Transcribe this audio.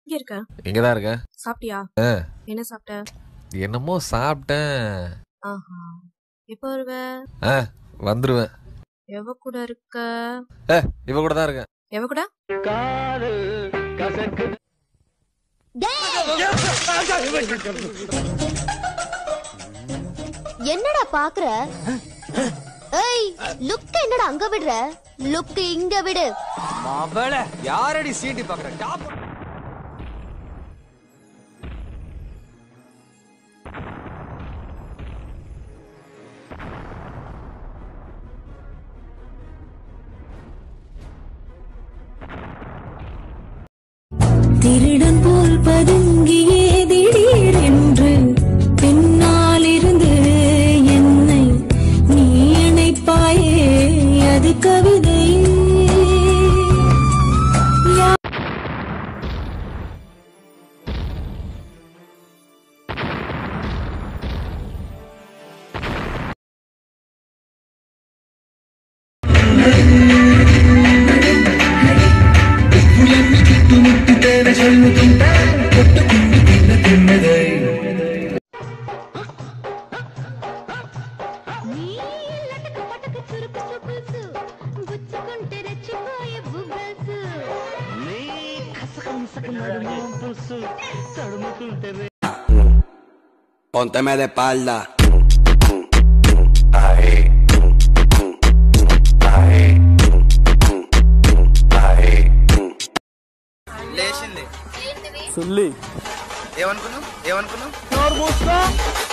இங்க இருக்க. இங்கதான் இருக்க. சாப்பிட்டியா? என்ன சாப்பிட்ட? என்னமோ சாப்பிட்டேன். ஆஹா. எப்ப வருவ? வந்துருவேன். எவ கூட இருக்க? இவ கூட தான் இருக்கேன். எவ கூட? என்னடா பாக்குற? ஏய், லுக் என்னடா அங்க விடுற? லுக் இங்க விடு. மாவள யாரடி சீண்டி பாக்குற? டாப் திருடன் போல் பதுங்கியே திடீரென்று பின்னால் இருந்து என்னை நீ அணைப்பாயே, அது கவிதை. Pónteme de espalda. సుల్లి ఏమనుకున్నావు